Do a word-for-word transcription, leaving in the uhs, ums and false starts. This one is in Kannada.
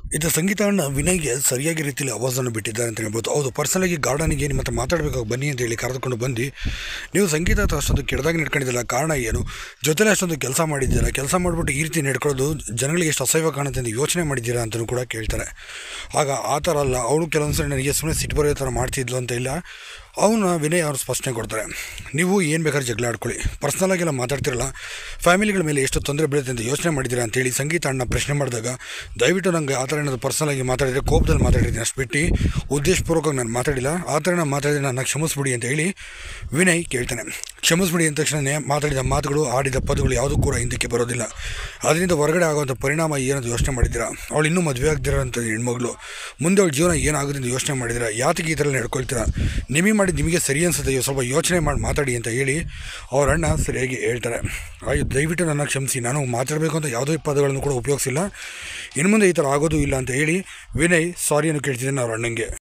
ಇದು ಸಂಗೀತ ಅಣ್ಣ ವಿನಯ್ಗೆ ಸರಿಯಾಗಿ ರೀತಿಯಲ್ಲಿ ಆವಾಜನ್ನು ಬಿಟ್ಟಿದ್ದಾರೆ ಅಂತ ಹೇಳ್ಬೋದು. ಹೌದು, ಪರ್ಸನಲಾಗಿ ಗಾರ್ಡನಿಗೆ ನಿಮ್ಮ ಹತ್ರ ಮಾತಾಡಬೇಕಾಗಿ ಬನ್ನಿ ಅಂತ ಹೇಳಿ ಕರೆದುಕೊಂಡು ಬಂದು ನೀವು ಸಂಗೀತ ಹತ್ರ ಅಷ್ಟೊಂದು ಕೆಟ್ಟದಾಗಿ ನಡ್ಕೊಂಡಿದ್ದಿಲ್ಲ, ಕಾರಣ ಏನು, ಜೊತೆಲೆ ಅಷ್ಟೊಂದು ಕೆಲಸ ಮಾಡಿದ್ದೀರಾ, ಕೆಲಸ ಮಾಡಿಬಿಟ್ಟು ಈ ರೀತಿ ನಡ್ಕೊಳ್ಳೋದು ಜನಗಳಿಗೆ ಎಷ್ಟು ಅಸಹ್ಯ ಕಾಣುತ್ತೆ ಅಂತ ಯೋಚನೆ ಮಾಡಿದ್ದೀರಾ ಅಂತಲೂ ಕೂಡ ಕೇಳ್ತಾರೆ. ಆಗ ಆ ಥರ ಅಲ್ಲ, ಅವಳು ಕೆಲವೊಂದು ಸರಿ ನನಗೆ ಸುಮ್ಮನೆ ಸಿಟ್ಟು ಬರೋ ಥರ ಮಾಡ್ತಿದ್ಲು ಅಂತ ಇಲ್ಲ. ಅವನ್ನ ವಿನಯ್ ಅವರು ಸ್ಪಷ್ಟನೆ ಕೊಡ್ತಾರೆ, ನೀವು ಏನು ಬೇಕಾದ್ರೂ ಜಗಳ ಆಡ್ಕೊಳ್ಳಿ, ಪರ್ಸ್ನಲಾಗೆಲ್ಲ ಮಾತಾಡ್ತಿರಲ್ಲ, ಫ್ಯಾಮಿಲಿಗಳ ಮೇಲೆ ಎಷ್ಟು ತೊಂದರೆ ಬೀಳುತ್ತೆ ಅಂತ ಯೋಚನೆ ಮಾಡಿದ್ದೀರಾ ಅಂತೇಳಿ ಸಂಗೀತ ಅಣ್ಣ ಪ್ರಶ್ನೆ ಮಾಡಿದಾಗ, ದಯವಿಟ್ಟು ನನಗೆ ಆ ಥರ ಏನಾದರೂ ಪರ್ಸ್ನಲಾಗಿ ಮಾತಾಡಿದರೆ ಕೋಪದಲ್ಲಿ ಮಾತಾಡಿದ್ದೀನಿ ಅಷ್ಟು ಬಿಟ್ಟು ಉದ್ದೇಶಪೂರ್ವಕವಾಗಿ ನಾನು ಮಾತಾಡಿಲ್ಲ, ಆ ಥರ ನಾನು ಮಾತಾಡಿದರೆ ನನ್ನ ಕ್ಷಮಿಸ್ಬಿಡಿ ಅಂತ ಹೇಳಿ ವಿನಯ್ ಕೇಳ್ತಾನೆ. ಕ್ಷಮಿಸ್ಬಿಡಿ ಅಂದ ತಕ್ಷಣ ಮಾತಾಡಿದ ಮಾತುಗಳು, ಆಡಿದ ಪದಗಳು ಯಾವುದೂ ಕೂಡ ಹಿಂದಕ್ಕೆ ಬರೋದಿಲ್ಲ. ಅದರಿಂದ ಹೊರಗಡೆ ಆಗುವಂಥ ಪರಿಣಾಮ ಏನಂತ ಯೋಚನೆ ಮಾಡಿದ್ದೀರಾ, ಅವಳು ಇನ್ನೂ ಮದುವೆ ಆಗ್ದಿರೋಂಥ ಹೆಣ್ಮಗಳು, ಮುಂದೆ ಅವಳ ಜೀವನ ಏನಾಗುತ್ತೆ ಅಂತ ಯೋಚನೆ ಮಾಡಿದ್ದೀರಾ, ಯಾತಕ್ಕೆ ಈ ಥರ ನಡ್ಕೊಳ್ತೀರಾ, ನಿಮಗೆ ಮಾಡಿ ನಿಮಗೆ ಸರಿ ಅನಿಸುತ್ತೆ, ಸ್ವಲ್ಪ ಯೋಚನೆ ಮಾಡಿ ಮಾತಾಡಿ ಅಂತ ಹೇಳಿ ಅವ್ರ ಅಣ್ಣ ಸರಿಯಾಗಿ ಹೇಳ್ತಾರೆ. ಆಯ್ತು, ದಯವಿಟ್ಟು ನನ್ನ ಕ್ಷಮಿಸಿ, ನಾನು ಮಾತಾಡಬೇಕು ಅಂತ ಯಾವುದೇ ಪದಗಳನ್ನು ಕೂಡ ಉಪಯೋಗಿಸಿಲ್ಲ, ಇನ್ನು ಮುಂದೆ ಈ ಥರ ಆಗೋದು ಇಲ್ಲ ಅಂತ ಹೇಳಿ ವಿನಯ್ ಸಾರಿಯನ್ನು ಕೇಳ್ತಿದ್ದೇನೆ ಅವ್ರ ಅಣ್ಣಂಗೆ.